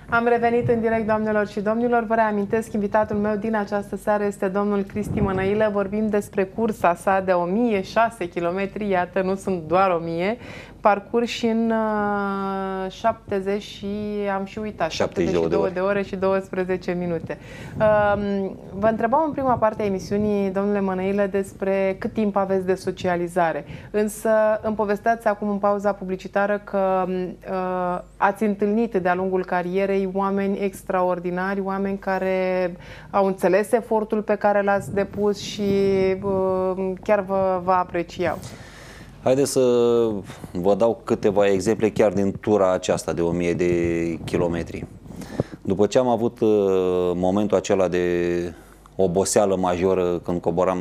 Am revenit în direct, doamnelor și domnilor. Vă reamintesc, invitatul meu din această seară este domnul Cristi Mănăilă. Vorbim despre cursa sa de 1006 km, iată, nu sunt doar 1000, parcurși în 70 și am și uitat, 72 de ore și 12 minute. Vă întrebam în prima parte a emisiunii, domnule Mănăilă, despre cât timp aveți de socializare. Însă îmi povesteați acum în pauza publicitară că ați întâlnit de-a lungul carierei oameni extraordinari, oameni care au înțeles efortul pe care l-ați depus și chiar vă apreciau. Haideți să vă dau câteva exemple chiar din tura aceasta de 1000 de kilometri. După ce am avut momentul acela de oboseală majoră când coboram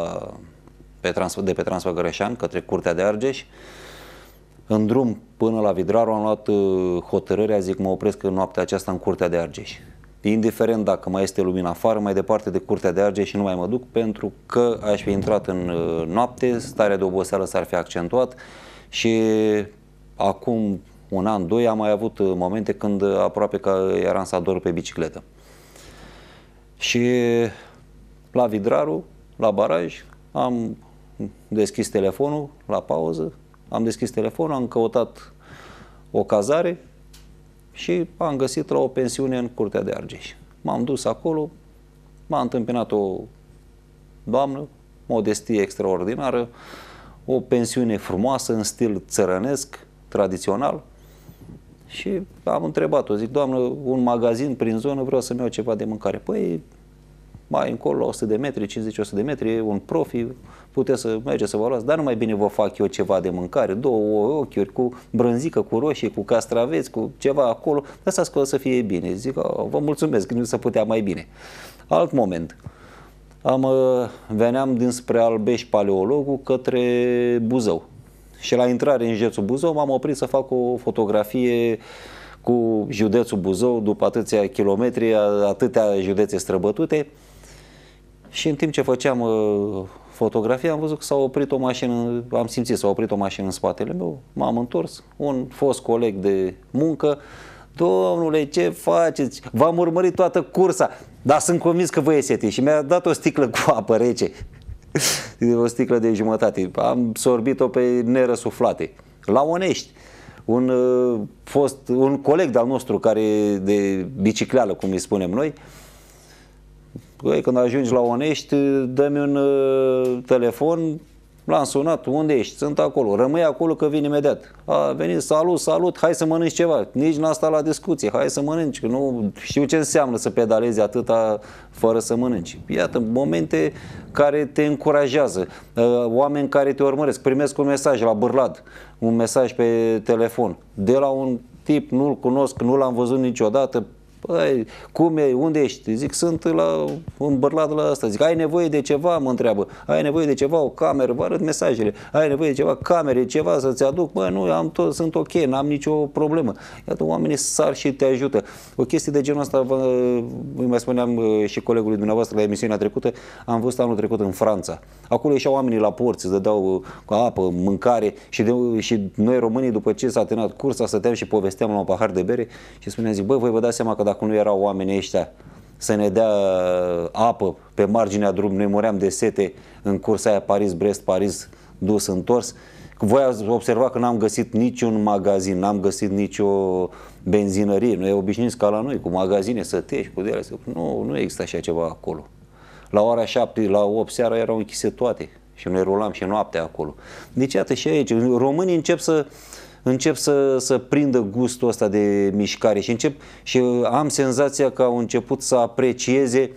de pe Transfăgărășan către Curtea de Argeș, în drum până la Vidraru am luat hotărârea, zic, mă opresc în noaptea aceasta în Curtea de Argeș. Indiferent dacă mai este lumină afară, mai departe de Curtea de Argeș și nu mai mă duc, pentru că aș fi intrat în noapte, starea de oboseală s-ar fi accentuat și acum un an, doi am mai avut momente când aproape că eram să adorm pe bicicletă. Și la Vidraru, la baraj, am deschis telefonul la pauză, am căutat o cazare și am găsit la o pensiune în Curtea de Argeș. M-am dus acolo, m-a întâmpinat o doamnă, modestie extraordinară, o pensiune frumoasă, în stil țărănesc, tradițional, și am întrebat-o, zic, doamnă, un magazin prin zonă, vreau să-mi iau ceva de mâncare. Păi, mai încolo, la 100 de metri, 50-100 de metri, un profi, puteți să mergeți să vă luați, dar nu mai bine vă fac eu ceva de mâncare, două ochiuri cu brânzică, cu roșii, cu castraveți, cu ceva acolo, lăsați că o să fie bine. Zic, vă mulțumesc, nu se putea mai bine. Alt moment, veneam dinspre Albeș Paleologul către Buzău și la intrare în județul Buzău m-am oprit să fac o fotografie cu județul Buzău după atâția kilometri, atâtea județe străbătute. Și în timp ce făceam fotografia, am văzut că s-a oprit o mașină, am simțit s-a oprit o mașină în spatele meu, m-am întors, un fost coleg de muncă, domnule, ce faceți? V-am urmărit toată cursa, dar sunt convins că vă e sete, și mi-a dat o sticlă cu apă rece, o sticlă de jumătate, am sorbit-o pe nerăsuflate, la Onești. Un coleg de-al nostru care de bicicleală, cum îi spunem noi, băi, când ajungi la Onești, dă-mi un telefon, l-am sunat, unde ești? Sunt acolo, rămâi acolo că vin imediat. A venit, salut, hai să mănânci ceva, nici n-a stat la discuție, hai să mănânci, că nu știu ce înseamnă să pedalezi atâta fără să mănânci. Iată, momente care te încurajează, oameni care te urmăresc, primesc un mesaj la Bârlad, un mesaj pe telefon, de la un tip, nu-l cunosc, nu l-am văzut niciodată. Păi, cum e? Unde ești? Zic, sunt în Bârlad la asta. Zic, ai nevoie de ceva? Mă întreabă. Ai nevoie de ceva? O cameră? Vă arăt mesajele. Ai nevoie de ceva? Camere? Ceva să-ți aduc? Bă, nu, sunt ok, n-am nicio problemă. Iată, oamenii sar și te ajută. O chestie de genul ăsta, mai spuneam și colegului dumneavoastră la emisiunea trecută, am văzut anul trecut în Franța. Acolo ieșeau oamenii la porți, îți dădeau apă, mâncare și noi românii, după ce s-a terminat cursa, stăteam și povesteam la un pahar de bere și spuneam, zic, băi, voi vă dați seama că dacă nu erau oamenii ăștia să ne dea apă pe marginea drumului, noi muream de sete în cursa aia Paris-Brest, Paris dus întors. Voi ați observat că n-am găsit niciun magazin, n-am găsit nicio benzinărie. Noi obișnuiți ca la noi, cu magazine, sătești, cu ele. Nu există așa ceva acolo. La ora 7, la 8 seara erau închise toate și noi rulam și noaptea acolo. Deci iată și aici, românii încep să prindă gustul ăsta de mișcare și am senzația că au început să aprecieze.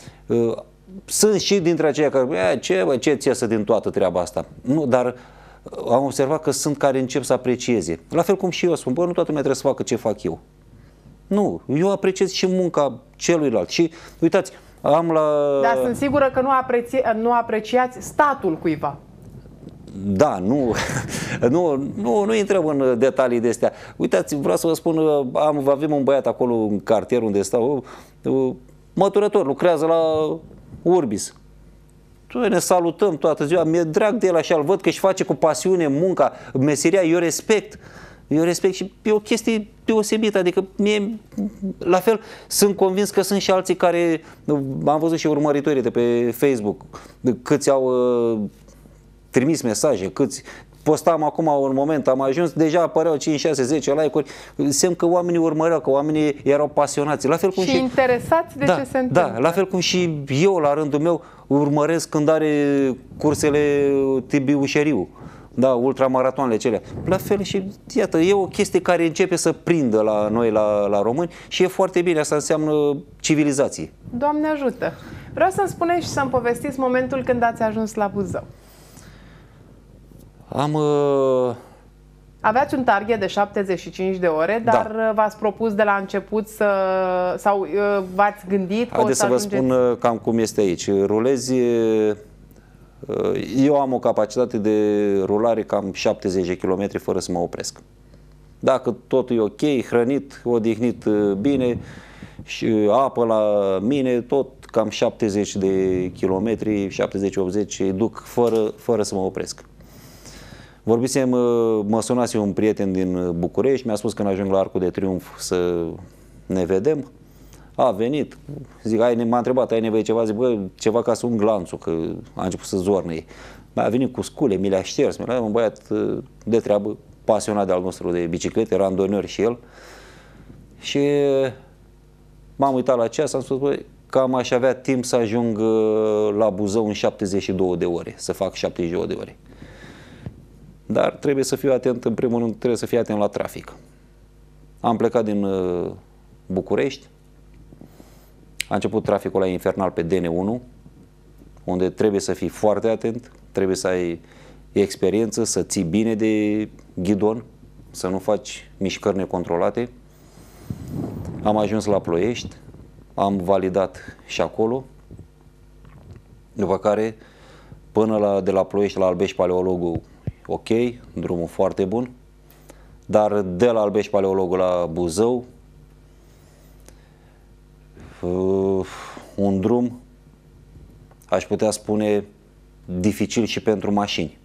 Sunt și dintre aceia care ce ți iasă din toată treaba asta? Nu, dar am observat că sunt care încep să aprecieze. La fel cum și eu spun, bă, nu toată lumea trebuie să facă ce fac eu. Nu, eu apreciez și munca celuilalt. Și uitați, Dar sunt sigură că nu apreciați statul cuiva. Da, nu intrăm în detalii de astea. Uitați, vreau să vă spun, avem un băiat acolo în cartier unde stau, măturător, lucrează la Urbis. Ne salutăm toată ziua, mi-e drag de el așa, îl văd că își face cu pasiune munca, meseria, eu respect. Eu respect și e o chestie deosebită, adică mie, la fel, sunt convins că sunt și alții care, am văzut și urmăritorii de pe Facebook, câți au trimis mesaje, câți postam acum un moment, am ajuns, deja apăreau 5, 6, 10 like-uri, semn că oamenii urmăreau, că oamenii erau pasionați. La fel cum și interesați de ce se întâmplă. Da, la fel cum și eu, la rândul meu, urmăresc când are cursele Tibiu Șeriu. Da, ultramaratoanele cele. La fel și, iată, e o chestie care începe să prindă la noi, la români și e foarte bine, asta înseamnă civilizație. Doamne ajută! Vreau să-mi spuneți și să-mi povestiți momentul când ați ajuns la Buzău. Aveați un target de 75 de ore, dar v-ați propus de la început sau v-ați gândit că haideți să vă spun cam cum este aici. Rulezi, eu am o capacitate de rulare cam 70 de km fără să mă opresc. Dacă totul e ok, hrănit, odihnit bine și apă la mine, tot cam 70 de kilometri, 70-80 duc fără să mă opresc. Vorbisem, mă sunase un prieten din București, mi-a spus că când ajung la Arcul de Triunf să ne vedem. A venit, zic, m-a întrebat, ai nevoie ceva? Zic, bă, ceva ca să ung lanțul, că a început să zornăie. A venit cu scule, mi le-a șters, un băiat de treabă, pasionat de-al nostru de biciclete, randonier și el. Și m-am uitat la ceas, am spus, bă, cam aș avea timp să ajung la Buzău în 72 de ore, să fac 72 de ore. Dar trebuie să fiu atent, în primul rând, trebuie să fiu atent la trafic. Am plecat din București, a început traficul ăla infernal pe DN1, unde trebuie să fii foarte atent, trebuie să ai experiență, să ții bine de ghidon, să nu faci mișcări necontrolate. Am ajuns la Ploiești, am validat și acolo, după care până de la Ploiești la Albești Paleologul, ok, drumul foarte bun, dar de la Albești Paleologul la Buzău, un drum, aș putea spune, dificil și pentru mașini.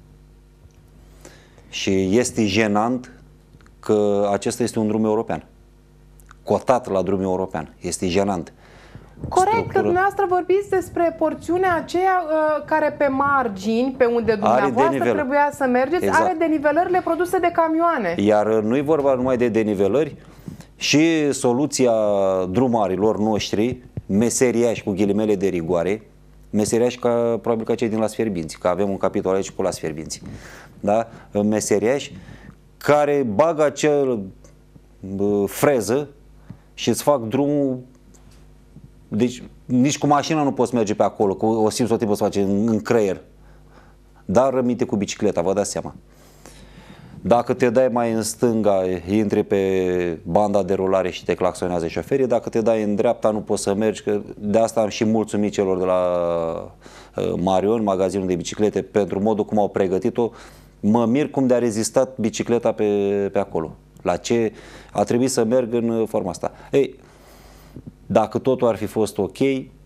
Și este jenant că acesta este un drum european, cotat la drum european, este jenant. Corect, că dumneavoastră vorbiți despre porțiunea aceea care pe margini, pe unde dumneavoastră trebuia să mergeți, are denivelările produse de camioane. Iar nu-i vorba numai de denivelări, și soluția drumarilor noștri, meseriași cu ghilimele de rigoare, meseriași probabil ca cei din Las Fierbinți, că avem un capitol aici cu Las Fierbinți, da? Meseriași care bagă acel freză și îți fac drumul. Deci nici cu mașina nu poți merge pe acolo, că o simți tot timpul să face în creier. Dar rămite cu bicicleta, vă dați seama. Dacă te dai mai în stânga, intri pe banda de rulare și te claxonează șoferii. Dacă te dai în dreapta, nu poți să mergi, că de asta am și mulțumit celor de la Marion, magazinul de biciclete, pentru modul cum au pregătit-o. Mă mir cum de-a rezistat bicicleta pe acolo. La ce a trebuit să merg în forma asta. Ei, dacă totul ar fi fost ok,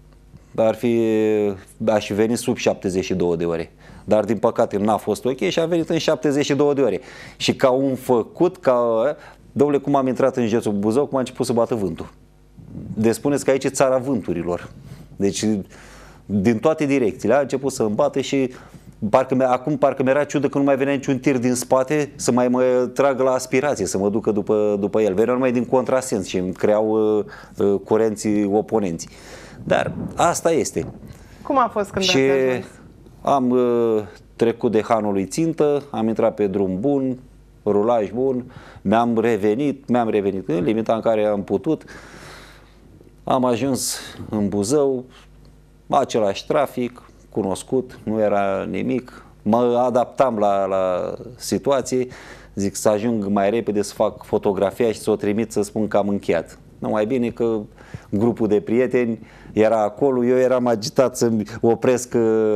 aș fi venit sub 72 de ore. Dar din păcate n-a fost ok și a venit în 72 de ore. Și ca un făcut, dom'le, cum am intrat în județul Buzău, cum a început să bată vântul. Deci spuneți că aici e țara vânturilor. Deci din toate direcțiile a început să îmi bată și acum parcă mi-era ciudă că nu mai venea niciun tir din spate să mai mă tragă la aspirație, să mă ducă după el. Veneau numai din contrasens și îmi creau curenții oponenți. Dar asta este. Cum a fost când ați ajuns? Am trecut de hanului țintă, am intrat pe drum bun, rulaj bun, mi-am revenit în limita în care am putut. Am ajuns în Buzău, același trafic, cunoscut, nu era nimic. Mă adaptam la situație, zic să ajung mai repede să fac fotografia și să o trimit să spun că am încheiat. Numai bine că grupul de prieteni era acolo, eu eram agitat să-mi opresc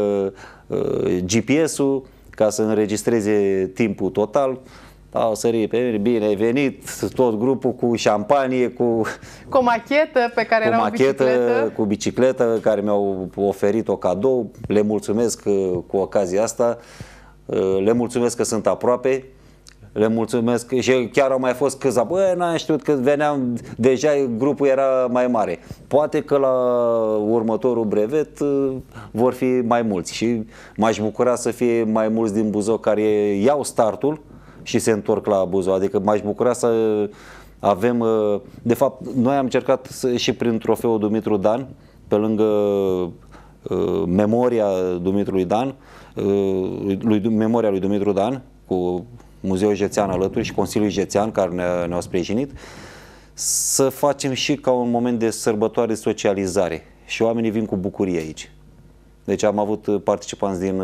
GPS-ul ca să înregistreze timpul total. Au sărit pe mine, bine ai venit, tot grupul cu șampanie, cu o machetă pe care era o bicicletă. Cu bicicletă care mi-au oferit-o cadou. Le mulțumesc cu ocazia asta, le mulțumesc că sunt aproape. Le mulțumesc și chiar au mai fost câțiva, bă, n-am știut că veneam, deja grupul era mai mare. Poate că la următorul brevet vor fi mai mulți și m-aș bucura să fie mai mulți din Buzău care iau startul și se întorc la Buzău, adică m-aș bucura să avem, de fapt, noi am încercat și prin trofeul Dumitru Dan, pe lângă memoria Dumitrului Dan, memoria lui Dumitru Dan, cu Muzeul Județean alături și Consiliul Județean care ne-au sprijinit, să facem și ca un moment de sărbătoare, de socializare și oamenii vin cu bucurie aici. Deci am avut participanți din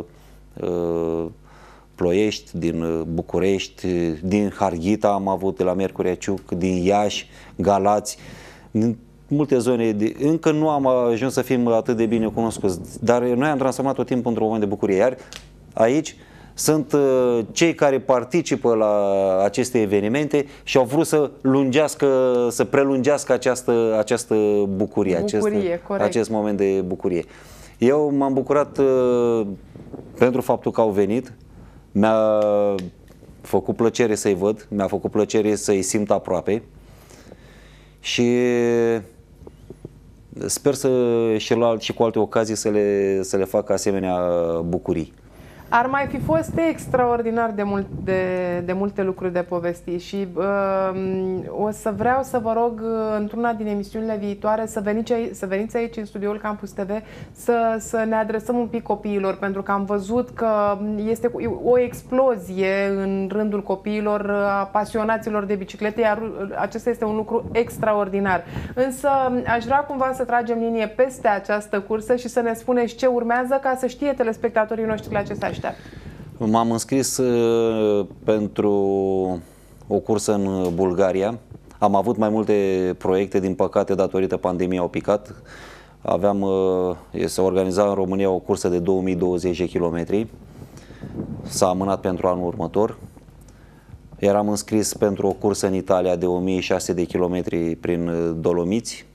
Ploiești, din București, din Harghita am avut, de la Miercurea Ciuc, din Iași, Galați, din multe zone. Încă nu am ajuns să fim atât de bine cunoscuți, dar noi am transformat tot timpul într-un moment de bucurie. Iar aici sunt cei care participă la aceste evenimente și au vrut să prelungească această bucurie, acest moment de bucurie. Eu m-am bucurat pentru faptul că au venit, mi-a făcut plăcere să-i văd, mi-a făcut plăcere să-i simt aproape și sper și cu alte ocazii să le fac asemenea bucurii. Ar mai fi fost extraordinar de multe lucruri de povesti și o să vreau să vă rog într-una din emisiunile viitoare să veniți aici în studioul Campus TV să ne adresăm un pic copiilor, pentru că am văzut că este o explozie în rândul copiilor pasionaților de biciclete, iar acesta este un lucru extraordinar. Însă aș vrea cumva să tragem linie peste această cursă și să ne spuneți ce urmează, ca să știe telespectatorii noștri la ce se așteaptă. M-am înscris pentru o cursă în Bulgaria. Am avut mai multe proiecte, din păcate, datorită pandemiei au picat. Se organiza în România o cursă de 2020 de kilometri. S-a amânat pentru anul următor. Eram înscris pentru o cursă în Italia de 1600 de kilometri prin Dolomiți.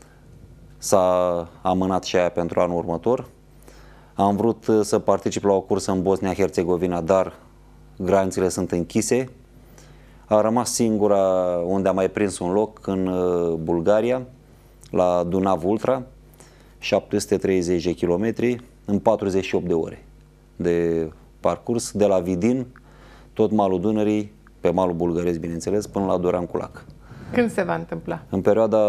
S-a amânat și aia pentru anul următor. Am vrut să particip la o cursă în Bosnia-Herzegovina, dar granițele sunt închise. A rămas singura unde am mai prins un loc în Bulgaria, la Dunav Ultra, 730 de kilometri în 48 de ore de parcurs, de la Vidin, tot malul Dunării, pe malul bulgăresc, bineînțeles, până la Doran Culac. Când se va întâmpla? În perioada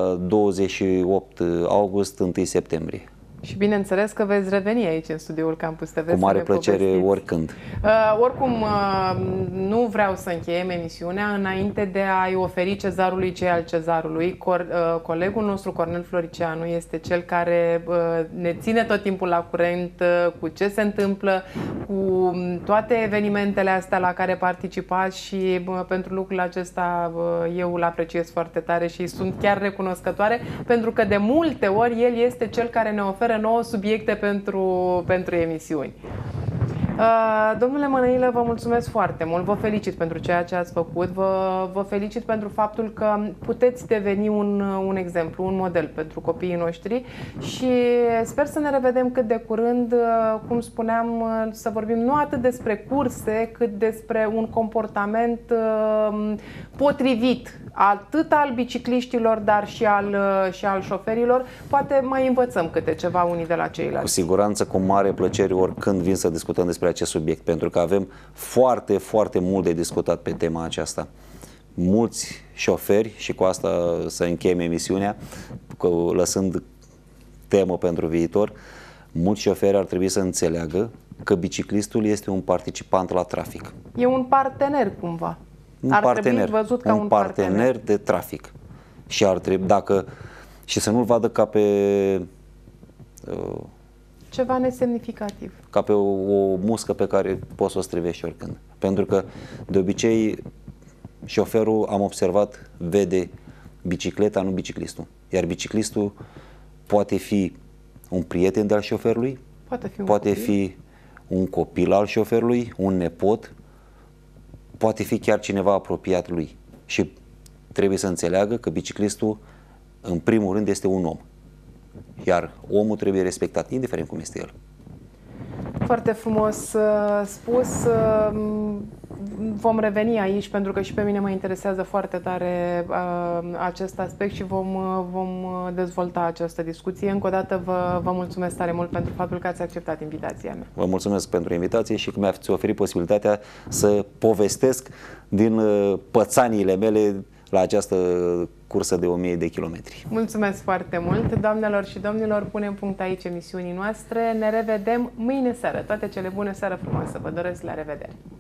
28 august, 1 septembrie. Și bineînțeles că veți reveni aici în studioul Campus TV. Cu mare plăcere, oricând. Oricum, nu vreau să încheiem emisiunea înainte de a-i oferi cezarului ce al cezarului. Colegul nostru, Cornel Floricianu, este cel care ne ține tot timpul la curent cu ce se întâmplă, cu toate evenimentele astea la care participați și pentru lucrul acesta eu îl apreciez foarte tare și sunt chiar recunoscătoare, pentru că de multe ori el este cel care ne oferă nouă subiecte pentru emisiuni. Domnule Mănăilă, vă mulțumesc foarte mult, vă felicit pentru ceea ce ați făcut, vă felicit pentru faptul că puteți deveni un exemplu, un model pentru copiii noștri și sper să ne revedem cât de curând, cum spuneam, să vorbim nu atât despre curse, cât despre un comportament potrivit, atât al bicicliștilor, dar și al șoferilor. Poate mai învățăm câte ceva unii de la ceilalți. Cu siguranță, cu mare plăcere, oricând vin să discutăm despre acest subiect, pentru că avem foarte, foarte mult de discutat pe tema aceasta. Mulți șoferi, și cu asta să încheiem emisiunea, lăsând temă pentru viitor, mulți șoferi ar trebui să înțeleagă că biciclistul este un participant la trafic. E un partener cumva. Trebui văzut ca un partener de trafic. Și ar trebui, și să nu-l vadă ca pe ceva nesemnificativ. Ca pe o muscă pe care poți să o strivești oricând. Pentru că de obicei șoferul, am observat, vede bicicleta, nu biciclistul. Iar biciclistul poate fi un prieten de-al șoferului, poate fi un copil al șoferului, un nepot, poate fi chiar cineva apropiat lui. Și trebuie să înțeleagă că biciclistul, în primul rând, este un om. Iar omul trebuie respectat, indiferent cum este el. Foarte frumos spus. Vom reveni aici pentru că și pe mine mă interesează foarte tare acest aspect și vom dezvolta această discuție. Încă o dată vă mulțumesc tare mult pentru faptul că ați acceptat invitația mea. Vă mulțumesc pentru invitație și că mi-ați oferit posibilitatea să povestesc din pățaniile mele la această cursă de 1000 de kilometri. Mulțumesc foarte mult, doamnelor și domnilor, punem punct aici emisiunii noastre. Ne revedem mâine seară. Toate cele bune, seară frumoasă. Vă doresc, la revedere!